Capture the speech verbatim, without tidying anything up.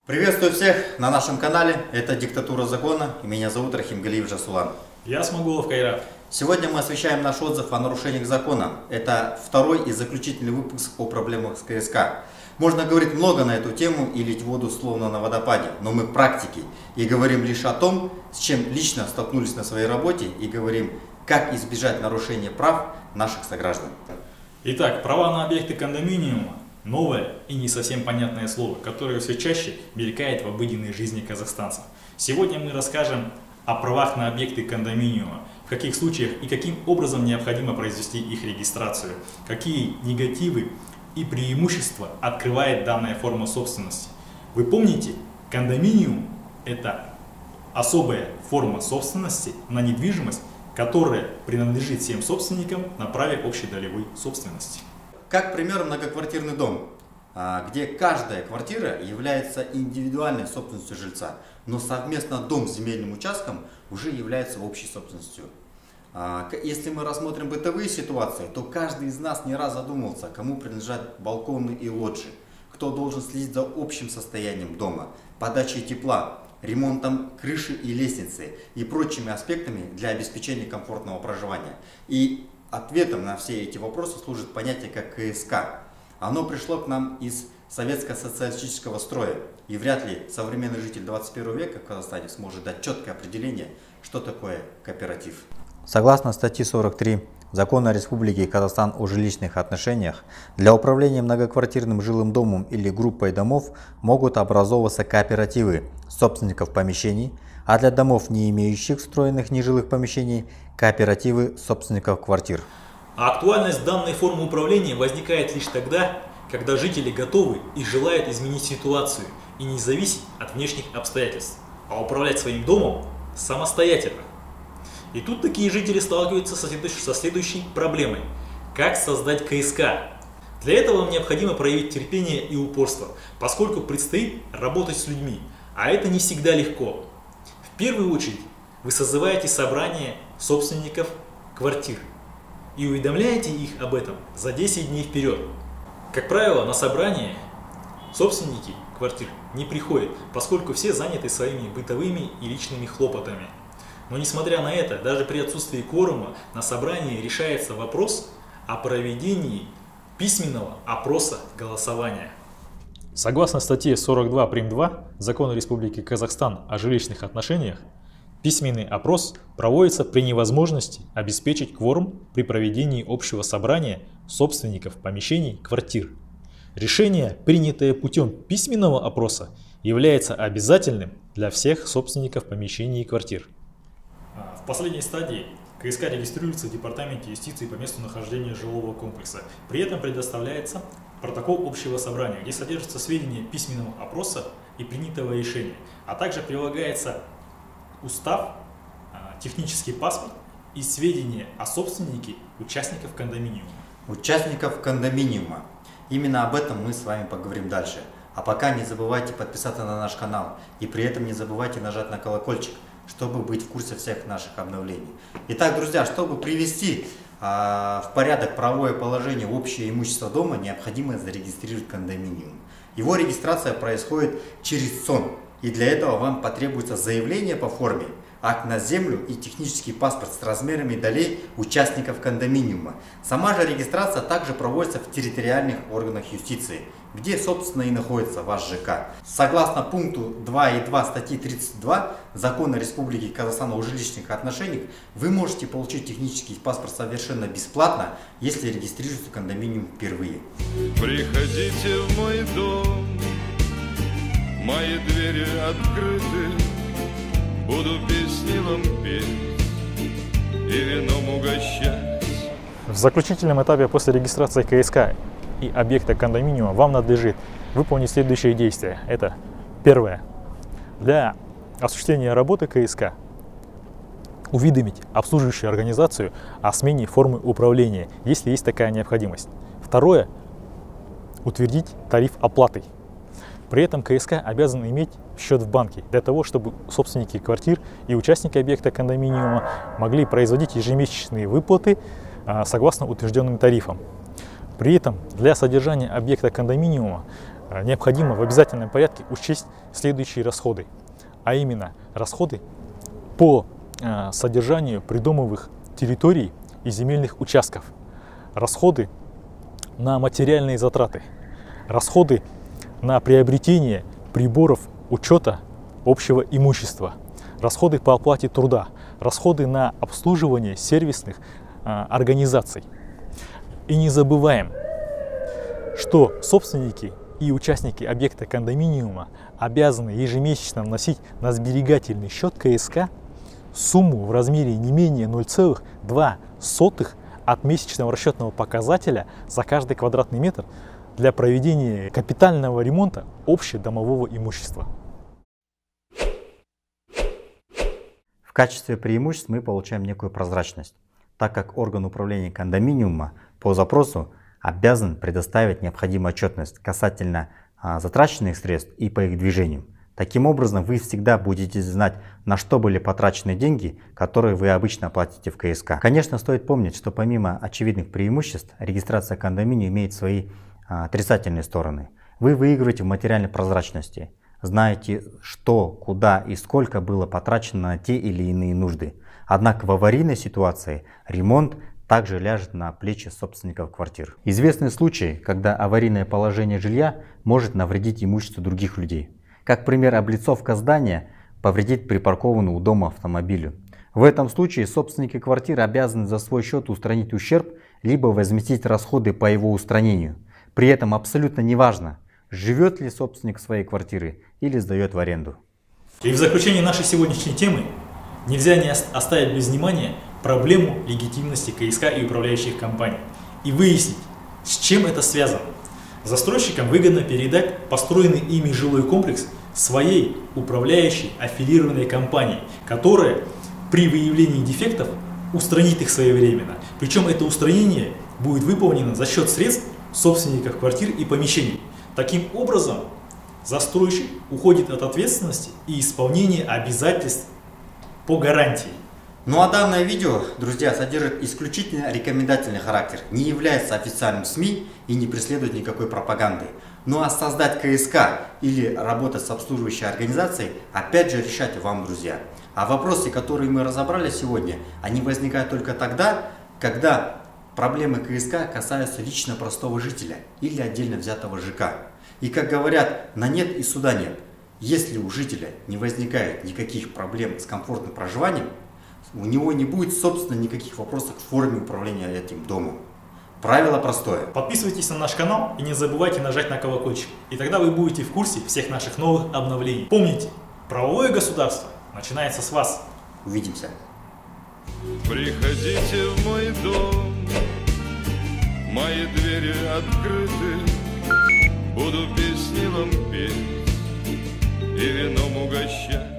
Приветствую всех на нашем канале. Это «Диктатура закона» и меня зовут Рахим Галиев Жасулан. Я Смогулов Кайрат. Сегодня мы освещаем наш отзыв о нарушениях закона. Это второй и заключительный выпуск по проблемам с КСК. Можно говорить много на эту тему и лить воду словно на водопаде, но мы практики и говорим лишь о том, с чем лично столкнулись на своей работе, и говорим, как избежать нарушения прав наших сограждан. Итак, права на объекты кондоминиума. Новое и не совсем понятное слово, которое все чаще мелькает в обыденной жизни казахстанцев. Сегодня мы расскажем о правах на объекты кондоминиума, в каких случаях и каким образом необходимо произвести их регистрацию, какие негативы и преимущества открывает данная форма собственности. Вы помните, кондоминиум – это особая форма собственности на недвижимость, которая принадлежит всем собственникам на праве общедолевой собственности. Как пример, многоквартирный дом, где каждая квартира является индивидуальной собственностью жильца, но совместно дом с земельным участком уже является общей собственностью. Если мы рассмотрим бытовые ситуации, то каждый из нас не раз задумывался, кому принадлежат балконы и лоджии, кто должен следить за общим состоянием дома, подачей тепла, ремонтом крыши и лестницы и прочими аспектами для обеспечения комфортного проживания. И ответом на все эти вопросы служит понятие как КСК. Оно пришло к нам из советско-социалистического строя, и вряд ли современный житель двадцать первого века в Казахстане сможет дать четкое определение, что такое кооператив. Согласно статье сорок три Закона Республики Казахстан о жилищных отношениях, для управления многоквартирным жилым домом или группой домов могут образовываться кооперативы собственников помещений, а для домов, не имеющих встроенных нежилых помещений, кооперативы собственников квартир. А актуальность данной формы управления возникает лишь тогда, когда жители готовы и желают изменить ситуацию и не зависеть от внешних обстоятельств, а управлять своим домом самостоятельно. И тут такие жители сталкиваются со следующей, со следующей проблемой. Как создать КСК? Для этого вам необходимо проявить терпение и упорство, поскольку предстоит работать с людьми, а это не всегда легко. В первую очередь вы созываете собрание собственников квартир и уведомляете их об этом за десять дней вперед. Как правило, на собрание собственники квартир не приходят, поскольку все заняты своими бытовыми и личными хлопотами. Но несмотря на это, даже при отсутствии кворума на собрании решается вопрос о проведении письменного опроса голосования. Согласно статье сорок два прим. два Закона Республики Казахстан о жилищных отношениях, письменный опрос проводится при невозможности обеспечить кворум при проведении общего собрания собственников помещений квартир. Решение, принятое путем письменного опроса, является обязательным для всех собственников помещений и квартир. В последней стадии КСК регистрируется в Департаменте юстиции по месту нахождения жилого комплекса. При этом предоставляется протокол общего собрания, где содержатся сведения письменного опроса и принятого решения, а также прилагается устав, технический паспорт и сведения о собственнике участников кондоминиума. Участников кондоминиума. Именно об этом мы с вами поговорим дальше. А пока не забывайте подписаться на наш канал и при этом не забывайте нажать на колокольчик, чтобы быть в курсе всех наших обновлений. Итак, друзья, чтобы привести а, в порядок правовое положение общее имущество дома, необходимо зарегистрировать кондоминиум. Его регистрация происходит через сон, и для этого вам потребуется заявление по форме, акт на землю и технический паспорт с размерами долей участников кондоминиума. Сама же регистрация также проводится в территориальных органах юстиции, где, собственно, и находится ваш ЖК. Согласно пункту два и два статьи тридцать два Закона Республики Казахстан о жилищных отношениях, вы можете получить технический паспорт совершенно бесплатно, если регистрируете кондоминиум впервые. Приходите в мой дом, мои двери открыты, буду песни вам петь и вином угощать. В заключительном этапе после регистрации КСК и объекта кондоминиума вам надлежит выполнить следующие действия. Это первое. Для осуществления работы КСК уведомить обслуживающую организацию о смене формы управления, если есть такая необходимость. Второе. Утвердить тариф оплаты. При этом КСК обязан иметь счет в банке для того, чтобы собственники квартир и участники объекта кондоминиума могли производить ежемесячные выплаты согласно утвержденным тарифам. При этом для содержания объекта кондоминиума необходимо в обязательном порядке учесть следующие расходы, а именно расходы по содержанию придомовых территорий и земельных участков, расходы на материальные затраты, расходы на приобретение приборов учета общего имущества, расходы по оплате труда, расходы на обслуживание сервисных а, организаций. И не забываем, что собственники и участники объекта кондоминиума обязаны ежемесячно вносить на сберегательный счет КСК сумму в размере не менее ноль целых две сотых от месячного расчетного показателя за каждый квадратный метр для проведения капитального ремонта общедомового имущества. В качестве преимуществ мы получаем некую прозрачность, так как орган управления кондоминиума по запросу обязан предоставить необходимую отчетность касательно а, затраченных средств и по их движению. Таким образом, вы всегда будете знать, на что были потрачены деньги, которые вы обычно платите в КСК. Конечно, стоит помнить, что помимо очевидных преимуществ, регистрация кондоминиума имеет свои а, отрицательные стороны. Вы выигрываете в материальной прозрачности, знаете, что, куда и сколько было потрачено на те или иные нужды. Однако в аварийной ситуации ремонт также ляжет на плечи собственников квартир. Известны случаи, когда аварийное положение жилья может навредить имуществу других людей. Как пример, облицовка здания повредит припаркованную у дома автомобилю. В этом случае собственники квартиры обязаны за свой счет устранить ущерб, либо возместить расходы по его устранению. При этом абсолютно неважно, живет ли собственник своей квартиры или сдает в аренду. И в заключение нашей сегодняшней темы нельзя не оставить без внимания проблему легитимности КСК и управляющих компаний и выяснить, с чем это связано. Застройщикам выгодно передать построенный ими жилой комплекс своей управляющей аффилированной компании, которая при выявлении дефектов устранит их своевременно. Причем это устранение будет выполнено за счет средств собственников квартир и помещений. Таким образом, застройщик уходит от ответственности и исполнения обязательств по гарантии. Ну а данное видео, друзья, содержит исключительно рекомендательный характер, не является официальным СМИ и не преследует никакой пропаганды. Ну а создать КСК или работать с обслуживающей организацией, опять же решать вам, друзья. А вопросы, которые мы разобрали сегодня, они возникают только тогда, когда проблемы КСК касаются лично простого жителя или отдельно взятого ЖК. И как говорят, на нет и суда нет. Если у жителя не возникает никаких проблем с комфортным проживанием, у него не будет, собственно, никаких вопросов к форме управления этим домом. Правило простое. Подписывайтесь на наш канал и не забывайте нажать на колокольчик. И тогда вы будете в курсе всех наших новых обновлений. Помните, правовое государство начинается с вас. Увидимся. Приходите в мой дом, мои двери открыты, буду песни вам петь и вином угощать.